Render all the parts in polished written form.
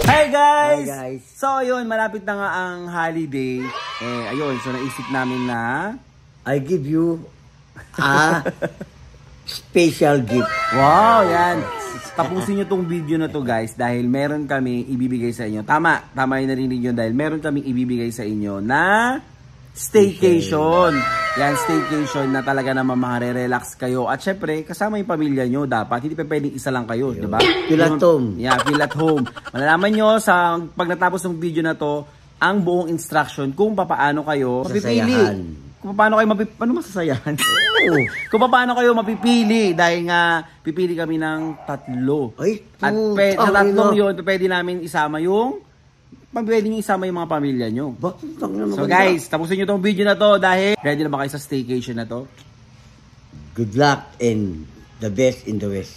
Hi guys! Hi guys! So ayun, malapit na nga ang holiday. Ayun, so naisip namin na I give you a special gift. wow, yan. Tapusin nyo tong video na to guys dahil meron kami ibibigay sa inyo. Tama yung narinig nyo dahil meron kami ibibigay sa inyo na staycation. Yan, staycation na talaga naman makare-relax kayo. At syempre, kasama yung pamilya nyo dapat. Hindi pa pwedeng isa lang kayo, di ba? Feel at home. Yeah, feel at home. Malalaman nyo sa pag natapos ng video na to, ang buong instruction kung paano kayo mapipili. Kung paano kayo paano masasayahan? Kung paano kayo mapipili dahil nga pipili kami ng 3. Ay, at sa tatlong yun, pwede namin isama yung mga pamilya nyo. So guys, tapusin nyo tong video na to dahil ready na ba kayo sa staycation na to? Good luck and the best in the West.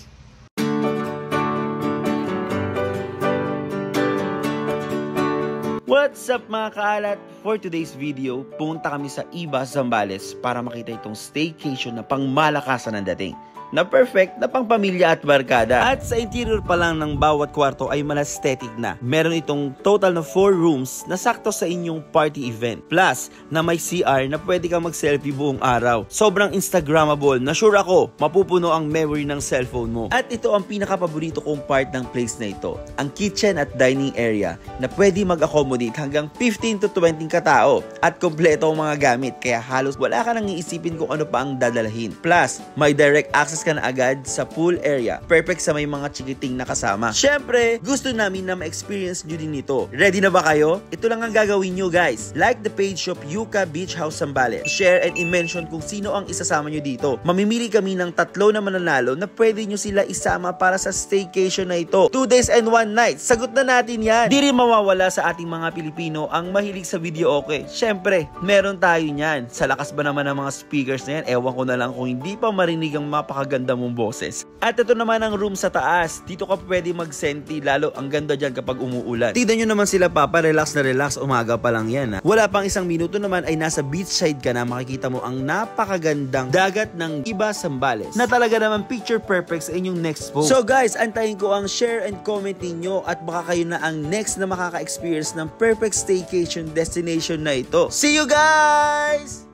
What's up mga kaalat? For today's video, pumunta kami sa Iba, Zambales para makita itong staycation na pangmalakasan ng dating. Na perfect na pang pamilya at barkada. At sa interior pa lang ng bawat kwarto ay malaesthetic na. Meron itong total na 4 rooms na sakto sa inyong party event. Plus, na may CR na pwede kang mag-selfie buong araw. Sobrang Instagrammable na sure ako mapupuno ang memory ng cellphone mo. At ito ang pinaka-paborito kong part ng place na ito. Ang kitchen at dining area na pwede mag-accommodate hanggang 15 to 20 katao. At kompleto ang mga gamit kaya halos wala ka nang iisipin kung ano pa ang dadalhin. Plus, may direct access ka na agad sa pool area. Perfect sa may mga chikiting na kasama. Syempre, gusto namin na ma-experience nyo din ito. Ready na ba kayo? Ito lang ang gagawin nyo guys. Like the page of Yuka Beach House Zambales. Share and i-mention kung sino ang isasama nyo dito. Mamimili kami ng 3 na mananalo na pwede nyo sila isama para sa staycation na ito. 2 days and 1 night. Sagot na natin yan. Di rin mawawala sa ating mga Pilipino ang mahilig sa video okay. Syempre, meron tayo niyan. Sa lakas ba naman ng mga speakers na yan? Ewan ko na lang kung hindi pa marinig ang mapakaganda mong boses. At ito naman ang room sa taas. Dito ka pwede mag-senti, lalo ang ganda dyan kapag umuulan. Tignan nyo naman sila papa, relax na relax, umaga pa lang yan ha. Wala pang 1 minuto naman ay nasa beachside ka na, makikita mo ang napakagandang dagat ng Iba, Zambales na talaga naman picture perfect sa inyong next post. So guys, antayin ko ang share and comment ninyo at baka kayo na ang next na makaka-experience ng perfect staycation destination na ito. See you guys!